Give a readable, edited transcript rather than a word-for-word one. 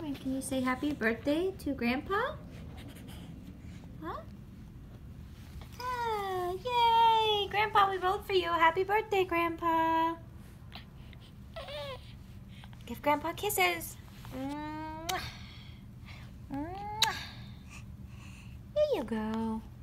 And can you say happy birthday to Grandpa? Huh? Ah, yay! Grandpa, we vote for you. Happy birthday, Grandpa. Give Grandpa kisses. Mwah. Mwah. Here you go.